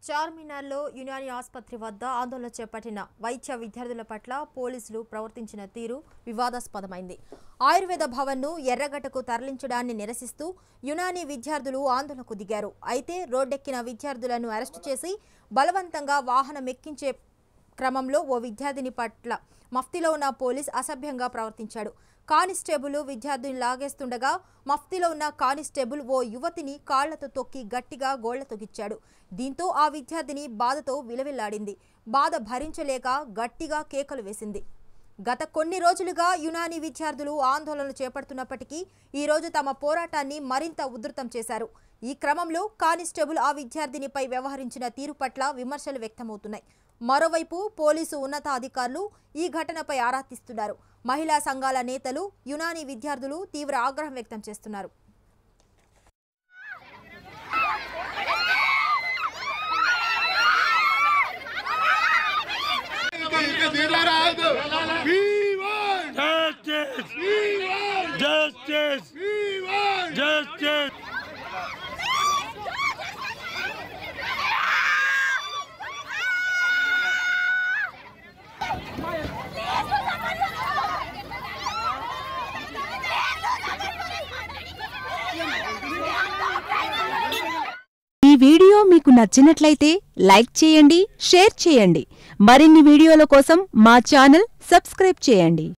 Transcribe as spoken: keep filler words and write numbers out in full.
చార్మినార్లో యునాని ఆసుపత్రి వద్ద ఆందోళన చేపట్టిన వైద్య విద్యార్థుల పట్ల పోలీసులు ప్రవర్తించిన తీరు వివాదాస్పదమైంది. ఆయుర్వేద భవన్ను ఎర్రగడ్డకు తరలించడాన్ని నిరసిస్తూ యునాని విద్యార్థులు ఆందోళనకు దిగారు. అయితే రోడ్డెక్కిన విద్యార్థులను అరెస్టు చేసి బలవంతంగా వాహనం ఎక్కించే క్రమంలో ఓ విద్యార్థిని పట్ల మఫ్తీలో ఉన్న పోలీస్ అసభ్యంగా ప్రవర్తించాడు. కానిస్టేబుల్ విద్యార్థిని లాగేస్తుండగా మఫ్తీలో ఉన్న కానిస్టేబుల్ ఓ యువతిని కాళ్లతో తొక్కి గట్టిగా గోళ్లతో గిచ్చాడు. దీంతో ఆ విద్యార్థిని బాధతో విలవిల్లాడింది. బాధ భరించలేక గట్టిగా కేకలు వేసింది. గత కొన్ని రోజులుగా యునాని విద్యార్థులు ఆందోళనలు చేపడుతున్నప్పటికీ ఈ రోజు తమ పోరాటాన్ని మరింత ఉధృతం చేశారు. ఈ క్రమంలో కానిస్టేబుల్ ఆ విద్యార్థినిపై వ్యవహరించిన తీరు పట్ల విమర్శలు వ్యక్తమవుతున్నాయి. మరోవైపు పోలీసు ఉన్నతాధికారులు ఈ ఘటనపై ఆరా తీస్తున్నారు. మహిళా సంఘాల నేతలు, యునాని విద్యార్థులు తీవ్ర ఆగ్రహం వ్యక్తం చేస్తున్నారు. ఈ వీడియో మీకు నచ్చినట్లయితే లైక్ చేయండి, షేర్ చేయండి. మరిన్ని వీడియోల కోసం మా ఛానల్ సబ్స్క్రైబ్ చేయండి.